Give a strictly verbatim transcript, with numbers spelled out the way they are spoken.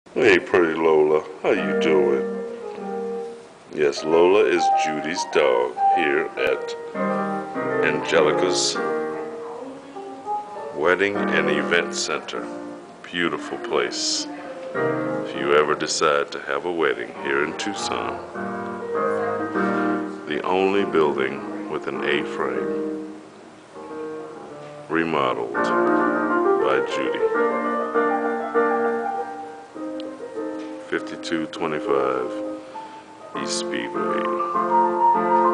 Hey, pretty Lola, how you doing? Yes, Lola is Judy's dog here at Angelica's Wedding and Event Center. Beautiful place. If you ever decide to have a wedding here in Tucson, the only building with an A-frame, remodeled by Judy. fifty-two twenty-five East Speedway.